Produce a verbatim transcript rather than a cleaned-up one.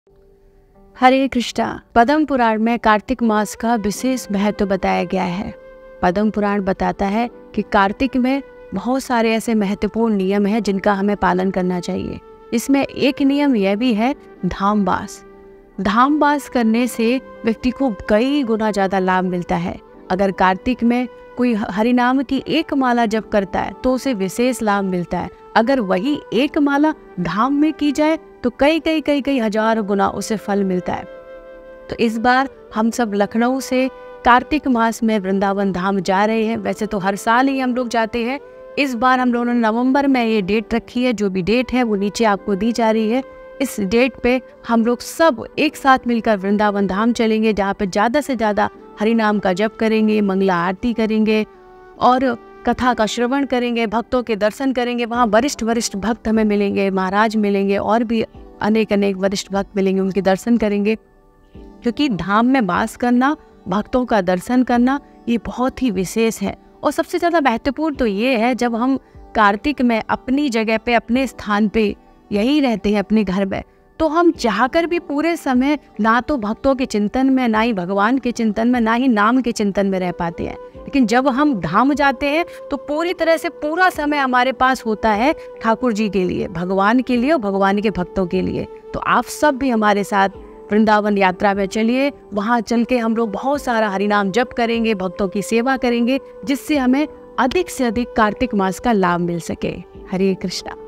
हरे कृष्णा। पद्म पुराण में कार्तिक मास का विशेष महत्व बताया गया है। पद्म पुराण बताता है कि कार्तिक में बहुत सारे ऐसे महत्वपूर्ण नियम हैं जिनका हमें पालन करना चाहिए। इसमें एक नियम यह भी है धामवास। धामवास करने से व्यक्ति को कई गुना ज़्यादा लाभ मिलता है। अगर कार्तिक में कोई हरिनाम की एक माला जप करता है तो उसे विशेष लाभ मिलता है। अगर वही एक माला धाम में की जाए तो कई कई कई कई हजार गुना उसे फल मिलता है। तो इस बार हम सब लखनऊ से कार्तिक मास में वृंदावन धाम जा रहे हैं। वैसे तो हर साल ही हम लोग जाते हैं, इस बार हम लोगों ने नवंबर में ये डेट रखी है। जो भी डेट है वो नीचे आपको दी जा रही है। इस डेट पे हम लोग सब एक साथ मिलकर वृंदावन धाम चलेंगे, जहाँ पे ज़्यादा से ज़्यादा हरिनाम का जप करेंगे, मंगला आरती करेंगे और कथा का श्रवण करेंगे, भक्तों के दर्शन करेंगे। वहाँ वरिष्ठ वरिष्ठ भक्त हमें मिलेंगे, महाराज मिलेंगे और भी अनेक अनेक वरिष्ठ भक्त मिलेंगे, उनके दर्शन करेंगे। क्योंकि धाम में वास करना, भक्तों का दर्शन करना, ये बहुत ही विशेष है। और सबसे ज़्यादा महत्वपूर्ण तो ये है, जब हम कार्तिक में अपनी जगह पे, अपने स्थान पे यही रहते हैं अपने घर में, तो हम चाहकर भी पूरे समय ना तो भक्तों के चिंतन में, ना ही भगवान के चिंतन में, ना ही नाम के चिंतन में रह पाते हैं। लेकिन जब हम धाम जाते हैं तो पूरी तरह से पूरा समय हमारे पास होता है ठाकुर जी के लिए, भगवान के लिए और भगवान के भक्तों के लिए। तो आप सब भी हमारे साथ वृंदावन यात्रा में चलिए। वहाँ चल के हम लोग बहुत सारा हरिनाम जप करेंगे, भक्तों की सेवा करेंगे, जिससे हमें अधिक से अधिक कार्तिक मास का लाभ मिल सके। हरे कृष्णा।